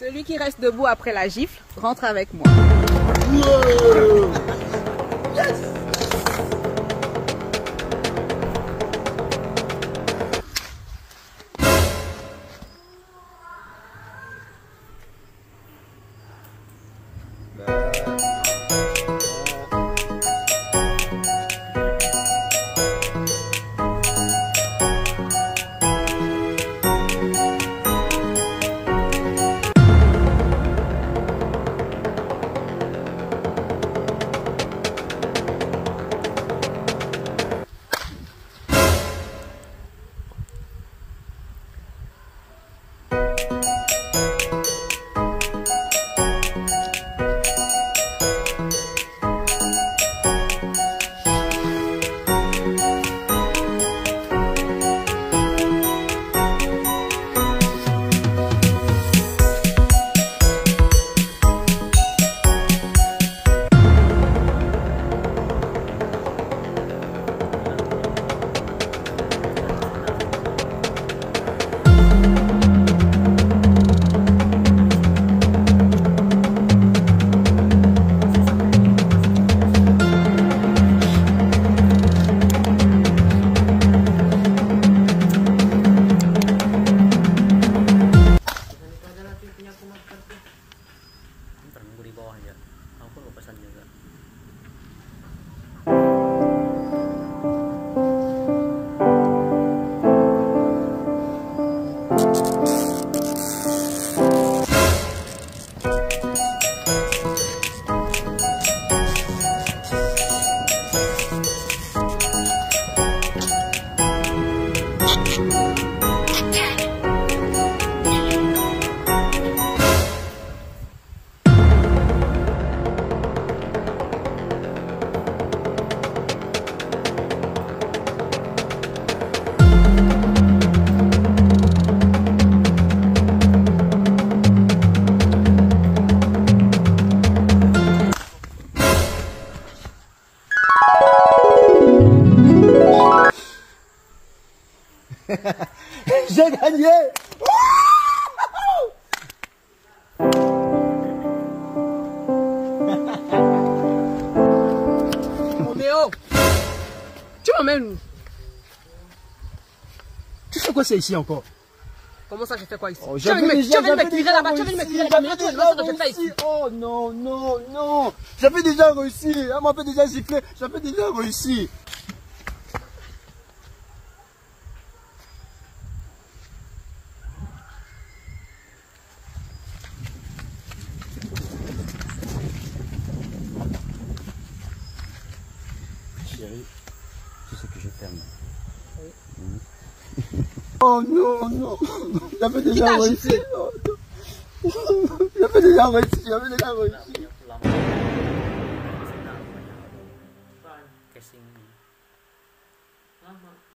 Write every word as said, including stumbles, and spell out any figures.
Celui qui reste debout après la gifle rentre avec moi. Wow. Yes. J'ai gagné. Roméo, tu m'emmènes où? Tu fais quoi ça ici encore? Comment ça, j'ai fait quoi ici? Oh, tu viens de me tirer là-bas, tu viens de me tirer là-bas, mais tu vois ce que j'ai fait ici? Oh non, non, non. J'avais déjà réussi. Elle m'a fait déjà gifler. J'avais déjà réussi. Chérie, tu sais que je t'aime. Oui. Mmh. Oh non, non. J'avais déjà réussi. Oh, j'avais déjà réussi. J'avais déjà réussi. Casing.